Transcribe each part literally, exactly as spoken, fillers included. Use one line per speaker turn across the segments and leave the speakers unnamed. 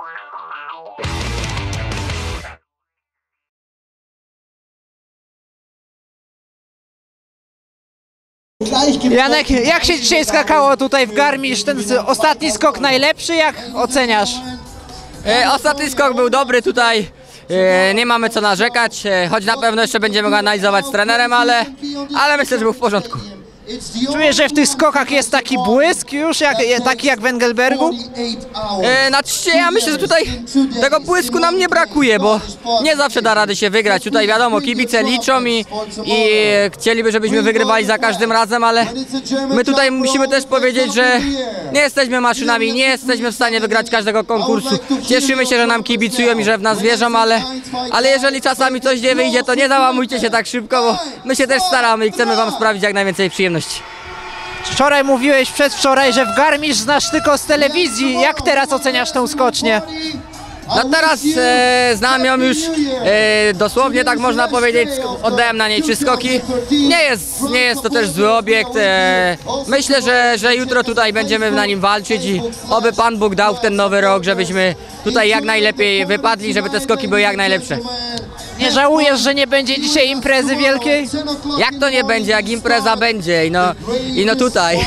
Janek, jak się dzisiaj skakało tutaj w Garmisch? Ten ostatni skok najlepszy, jak oceniasz?
E, ostatni skok był dobry tutaj, e, nie mamy co narzekać, e, choć na pewno jeszcze będziemy go analizować z trenerem, ale, ale myślę, że był w porządku.
Czujesz, że w tych skokach jest taki błysk już, jak, taki jak w Engelbergu?
E, znaczy, ja myślę, że tutaj tego błysku nam nie brakuje, bo nie zawsze da rady się wygrać. Tutaj wiadomo, kibice liczą i, i chcieliby, żebyśmy wygrywali za każdym razem, ale my tutaj musimy też powiedzieć, że nie jesteśmy maszynami, nie jesteśmy w stanie wygrać każdego konkursu. Cieszymy się, że nam kibicują i że w nas wierzą, ale, ale jeżeli czasami coś nie wyjdzie, to nie załamujcie się tak szybko, bo my się też staramy i chcemy wam sprawić jak najwięcej przyjemności.
Wczoraj mówiłeś, przedwczoraj, że w Garmisch znasz tylko z telewizji. Jak teraz oceniasz tą skocznię?
No teraz e, znam ją już e, dosłownie, tak można powiedzieć, oddałem na niej trzy skoki. Nie jest, nie jest to też zły obiekt. E, myślę, że, że jutro tutaj będziemy na nim walczyć i oby Pan Bóg dał w ten nowy rok, żebyśmy tutaj jak najlepiej wypadli, żeby te skoki były jak najlepsze.
Nie żałujesz, że nie będzie dzisiaj imprezy wielkiej?
Jak to nie będzie, jak impreza będzie i no, i no tutaj.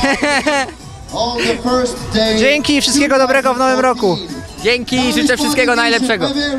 Dzięki i wszystkiego dobrego w nowym roku.
Dzięki i życzę wszystkiego najlepszego.